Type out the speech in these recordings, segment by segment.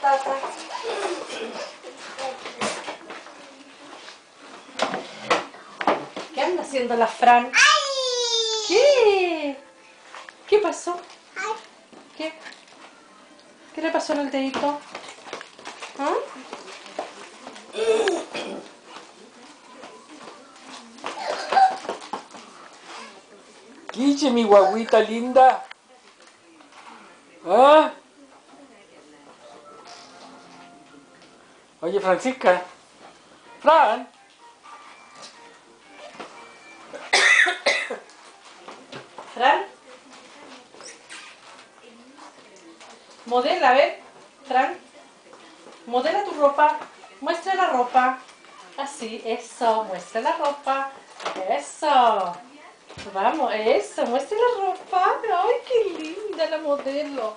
Tata. ¿Qué anda haciendo la Fran? ¿Qué? ¿Qué pasó? ¿Qué? ¿Qué le pasó en el dedito? ¿Ah? ¿Qué hice, mi guaguita linda? ¿Ah? Oye, Francisca. Fran. ¿Fran? Modela, a ver. Fran. Modela tu ropa. Muestra la ropa. Así, eso. Muestra la ropa. Eso. Vamos, eso. Muestra la ropa. Ay, qué linda la modelo.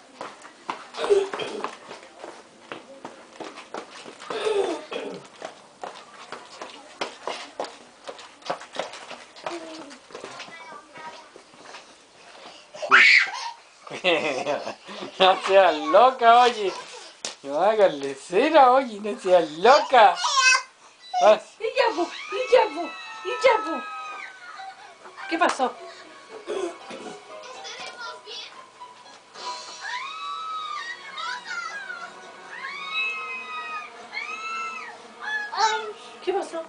No seas loca, oye. No hagas lecera, oye, no seas loca. Ah, Iyabu. ¿Qué pasó? ¿Qué pasó?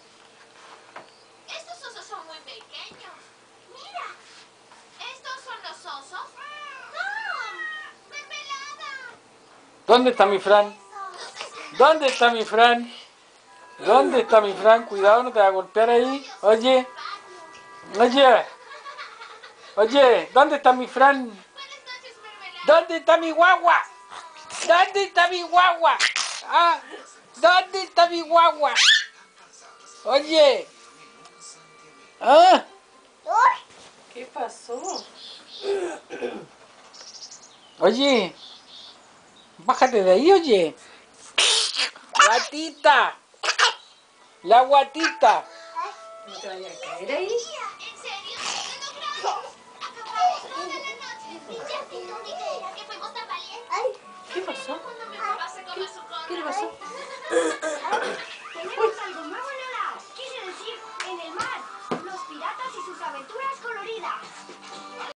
Estos osos son muy pequeños. Mira. ¿Estos son los osos? ¡No! ¡Mermelada! ¿Dónde está mi Fran? ¿Dónde está mi Fran? ¿Dónde está mi Fran? Cuidado, no te va a golpear ahí. Oye, oye, ¿dónde está mi Fran? Buenas noches, mermelada. ¿Dónde está mi guagua? ¿Dónde está mi guagua? Ah, ¿dónde está mi guagua? Oye. Ah, ¿Qué pasó? oye. Bájate de ahí, oye. Guatita. La guatita. ¿No te vayas a caer ahí? ¿En serio? ¡Lo logramos! Acabamos toda la noche. Ya vi dónde era que fuimos tan valientes. ¿Qué pasó? Cuando mi papá se come su ¿Qué le cola. pasó?